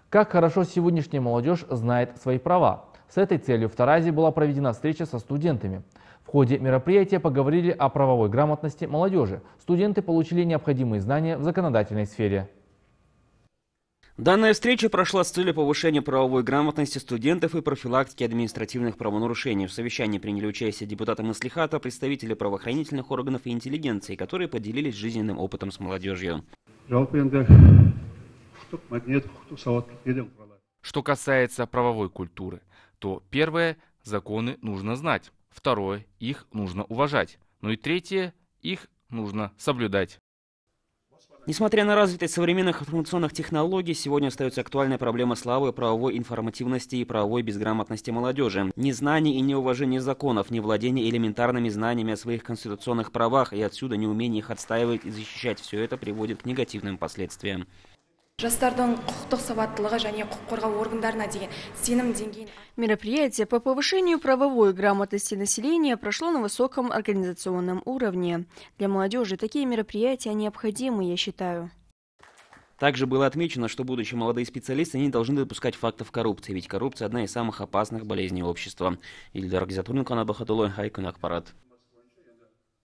Как хорошо сегодняшняя молодежь знает свои права. С этой целью в Таразе была проведена встреча со студентами. В ходе мероприятия поговорили о правовой грамотности молодежи. Студенты получили необходимые знания в законодательной сфере. Данная встреча прошла с целью повышения правовой грамотности студентов и профилактики административных правонарушений. В совещании приняли участие депутаты Маслихата, представители правоохранительных органов и интеллигенции, которые поделились жизненным опытом с молодежью. Что касается правовой культуры, то первое – законы нужно знать, второе – их нужно уважать, ну и третье – их нужно соблюдать. Несмотря на развитость современных информационных технологий, сегодня остается актуальная проблема слабой правовой информативности и правовой безграмотности молодежи. Незнание и неуважение законов, невладение элементарными знаниями о своих конституционных правах и отсюда неумение их отстаивать и защищать – все это приводит к негативным последствиям. Мероприятие по повышению правовой грамотности населения прошло на высоком организационном уровне. Для молодежи такие мероприятия необходимы, я считаю. Также было отмечено, что будущие молодые специалисты не должны допускать фактов коррупции, ведь коррупция – одна из самых опасных болезней общества. Ильдар Гизатуллин, Канат Бахатуллой, Хайкун Акпарат.